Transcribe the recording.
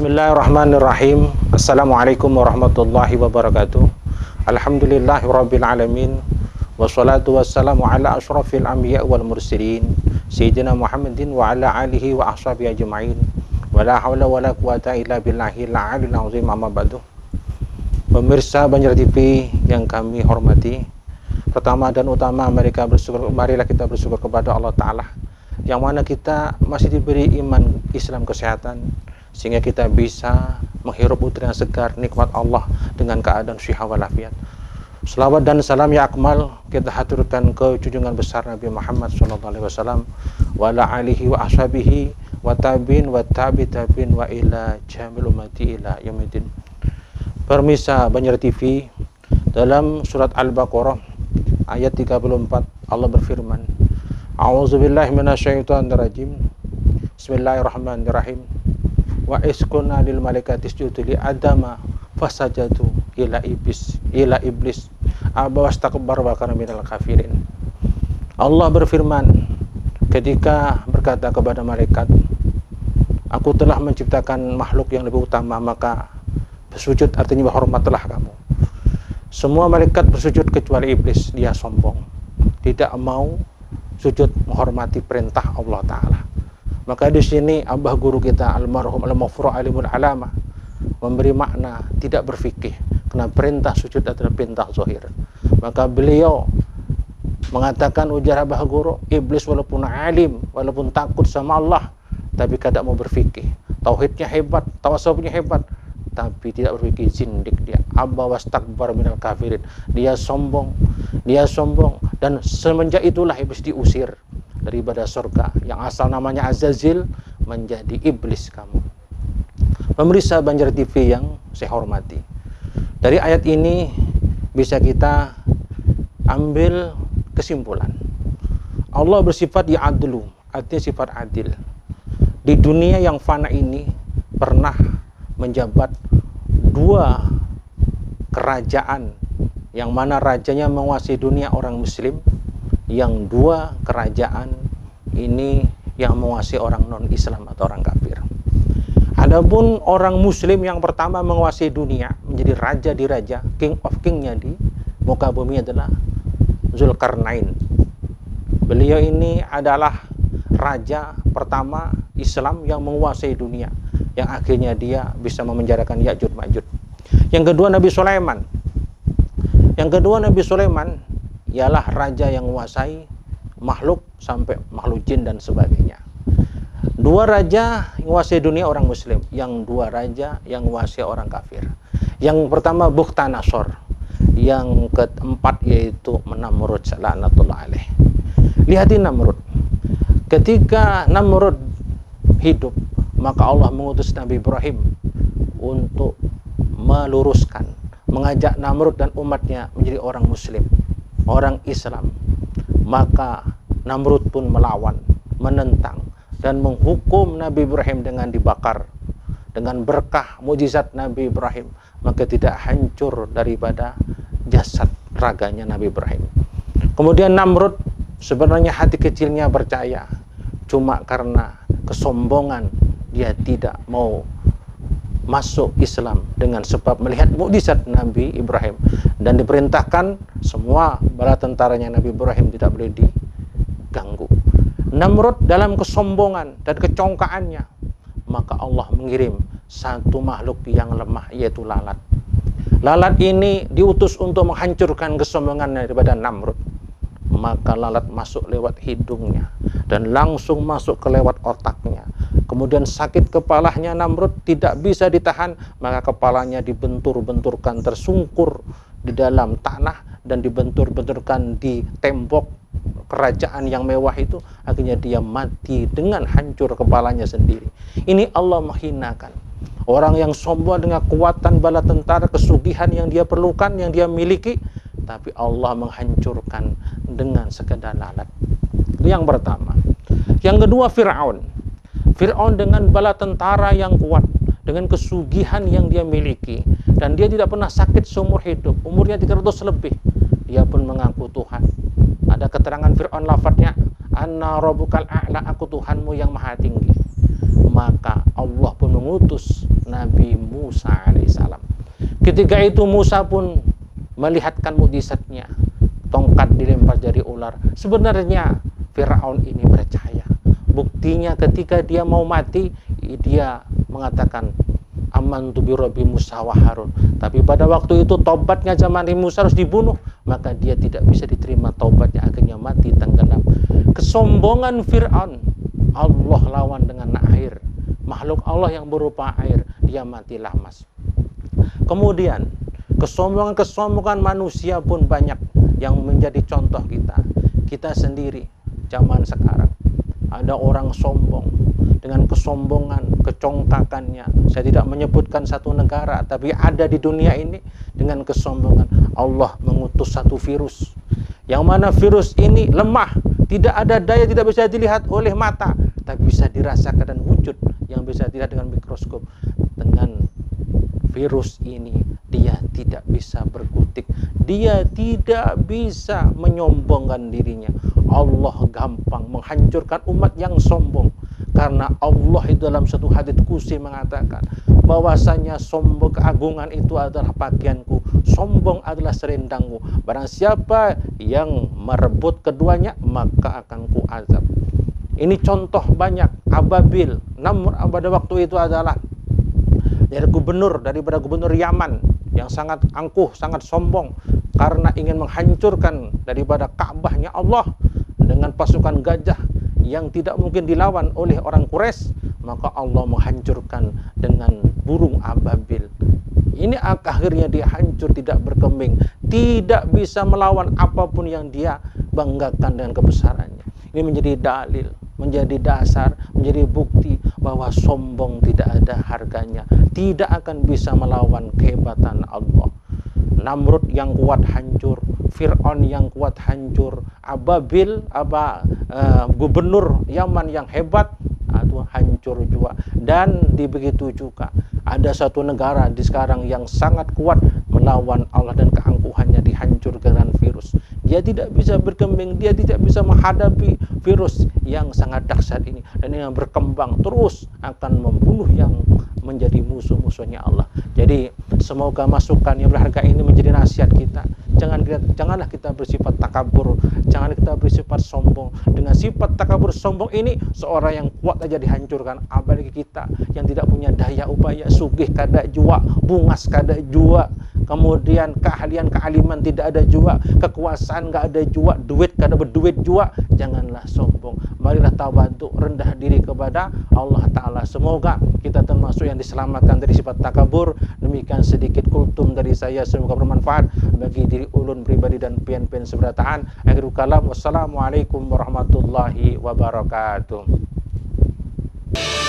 Bismillahirrahmanirrahim. Assalamualaikum warahmatullahi wabarakatuh. Alhamdulillahirabbil alamin. Wassalatu wassalamu ala asyrafil anbiya wal mursalin sayyidina Muhammadin wa ala alihi wa ashabihi ajma'in. Wala haula wala quwata illa billahil aliyil azim, amma ba'du. Pemirsa Banjar TV yang kami hormati, pertama dan utama marilah kita bersyukur kepada Allah Ta'ala, yang mana kita masih diberi iman, Islam, kesehatan, sehingga kita bisa menghirup udara yang segar, nikmat Allah dengan keadaan syiha walafiat. Selawat dan salam ya akmal kita haturkan ke junjungan besar Nabi Muhammad SAW wa ala alihi wa ashabihi wa tabi'in wa tabi'in wa ila jamil ummati ila yaumiddin. Pemirsa Banjar TV, dalam surat Al-Baqarah ayat 34 Allah berfirman, A'udzubillahi minasyaitonirrajim. Bismillahirrahmanirrahim. Wa isqulna lil malaikati isjudu li adama fasajadu ila iblis aba wastakbara wa kana minal kafirin. Allah berfirman ketika berkata kepada malaikat, aku telah menciptakan makhluk yang lebih utama, maka bersujud artinya berhormatlah kamu. Semua malaikat bersujud kecuali iblis, dia sombong, tidak mau sujud menghormati perintah Allah Ta'ala. Maka di sini abah guru kita almarhum al-maghfur alimul alama memberi makna tidak berfikih, karena perintah sujud adalah perintah zahir. Maka beliau mengatakan, ujar abah guru, iblis walaupun alim, walaupun takut sama Allah, tapi kadang mau berfikih, tauhidnya hebat, tawasufnya hebat, tapi tidak berfikih, zindik dia. Abba wastakbar minal kafirin, dia sombong, dan semenjak itulah iblis diusir daripada surga, yang asal namanya Azazil menjadi iblis kamu. Pemirsa Banjar TV yang saya hormati, dari ayat ini bisa kita ambil kesimpulan, Allah bersifat ya adlu, artinya sifat adil. Di dunia yang fana ini pernah menjabat dua kerajaan, yang mana rajanya menguasai dunia orang muslim, yang dua kerajaan ini yang menguasai orang non-Islam atau orang kafir. Adapun orang muslim yang pertama menguasai dunia, menjadi raja di raja, king of kingnya di muka bumi adalah Zulkarnain. Beliau ini adalah raja pertama Islam yang menguasai dunia, yang akhirnya dia bisa memenjarakan Ya'juj Ma'juj. Yang kedua Nabi Sulaiman. Ialah raja yang menguasai makhluk sampai makhluk jin dan sebagainya. Dua raja yang menguasai dunia orang muslim, yang dua raja yang menguasai orang kafir. Yang pertama Bukhtanasor, yang keempat yaitu Namrud laknatullah alaih. Lihati Namrud. Ketika Namrud hidup, maka Allah mengutus Nabi Ibrahim untuk meluruskan, mengajak Namrud dan umatnya menjadi orang muslim, orang Islam. Maka Namrud pun melawan, menentang, dan menghukum Nabi Ibrahim dengan dibakar. Dengan berkah mujizat Nabi Ibrahim, maka tidak hancur daripada jasad raganya Nabi Ibrahim. Kemudian Namrud sebenarnya hati kecilnya percaya, cuma karena kesombongan dia tidak mau masuk Islam dengan sebab melihat mukjizat Nabi Ibrahim, dan diperintahkan semua bala tentaranya Nabi Ibrahim tidak boleh diganggu. Namrud dalam kesombongan dan kecongkaannya, maka Allah mengirim satu makhluk yang lemah, yaitu lalat. Lalat ini diutus untuk menghancurkan kesombongan daripada Namrud. Maka lalat masuk lewat hidungnya dan langsung masuk ke lewat otaknya. Kemudian sakit kepalanya Namrud tidak bisa ditahan, maka kepalanya dibentur-benturkan, tersungkur di dalam tanah dan dibentur-benturkan di tembok kerajaan yang mewah itu. Akhirnya dia mati dengan hancur kepalanya sendiri. Ini Allah menghinakan orang yang sombong dengan kekuatan bala tentara, kesugihan yang dia perlukan, yang dia miliki, tapi Allah menghancurkan dengan sekedar lalat. Itu yang pertama. Yang kedua Fir'aun. Fir'aun dengan bala tentara yang kuat, dengan kesugihan yang dia miliki, dan dia tidak pernah sakit seumur hidup, umurnya 300 lebih, dia pun mengaku Tuhan. Ada keterangan Fir'aun, lafadznya Anna rabbukal a'la, aku Tuhanmu yang maha tinggi. maka Allah pun mengutus Nabi Musa alaihissalam. Ketika itu Musa pun melihatkan mukjizatnya, tongkat dilempar dari ular. Sebenarnya Fir'aun ini percaya. Buktinya ketika dia mau mati, dia mengatakan amantu bi Rabbi Musa wa Harun. Tapi pada waktu itu tobatnya zaman Musa harus dibunuh, maka dia tidak bisa diterima tobatnya, akhirnya mati tenggelam. Kesombongan Fir'aun, Allah lawan dengan air, makhluk Allah yang berupa air, dia mati lamas. Kemudian kesombongan manusia pun banyak yang menjadi contoh kita sendiri zaman sekarang. Ada orang sombong dengan kesombongan, kecongkakannya. Saya tidak menyebutkan satu negara, tapi ada di dunia ini dengan kesombongan. Allah mengutus satu virus, yang mana virus ini lemah, tidak ada daya, tidak bisa dilihat oleh mata, tapi bisa dirasakan dan wujud yang bisa dilihat dengan mikroskop. Dengan virus ini dia tidak bisa berkutik, dia tidak bisa menyombongkan dirinya. Allah gampang menghancurkan umat yang sombong, karena Allah itu dalam satu hadits qudsi mengatakan bahwasanya sombong, keagungan itu adalah pakaianku, sombong adalah selendangku. Barang siapa yang merebut keduanya, maka akan kuazab. Ini contoh banyak. Ababil, namun pada waktu itu adalah daripada gubernur Yaman yang sangat angkuh, sangat sombong, karena ingin menghancurkan daripada Ka'bahnya Allah dengan pasukan gajah yang tidak mungkin dilawan oleh orang Quraisy, maka Allah menghancurkan dengan burung ababil. Ini akhirnya dia hancur, tidak berkembang, tidak bisa melawan apapun yang dia banggakan dengan kebesarannya. Ini menjadi dalil, menjadi dasar, menjadi bukti bahwa sombong tidak ada harganya, tidak akan bisa melawan kehebatan Allah. Namrud yang kuat hancur, Fir'aun yang kuat hancur, Ababil, gubernur Yaman yang hebat itu hancur juga. Dan begitu juga ada satu negara di sekarang yang sangat kuat melawan Allah dan keangkuhannya dihancurkan dengan virus. Dia tidak bisa berkembang, dia tidak bisa menghadapi virus yang sangat dahsyat ini, dan yang berkembang terus akan membunuh yang menjadi musuh-musuhnya Allah. Jadi semoga masukan yang berharga ini menjadi nasihat kita. Janganlah kita bersifat takabur, jangan kita bersifat sombong. Dengan sifat takabur sombong ini, seorang yang kuat aja dihancurkan, apalagi kita yang tidak punya daya upaya, sugih kada jua, bungas kada jua, kemudian keahlian kealiman tidak ada jua, kekuasaan nggak ada jua, duit kada berduit jua. Janganlah sombong, marilah tawadhu, rendah diri kepada Allah Ta'ala. Semoga kita termasuk yang diselamatkan dari sifat takabur. Demikian sedikit kultum dari saya, semoga bermanfaat bagi diri ulun pribadi dan pian-pian seberataan. Akhirul kalam, wassalamualaikum warahmatullahi wabarakatuh.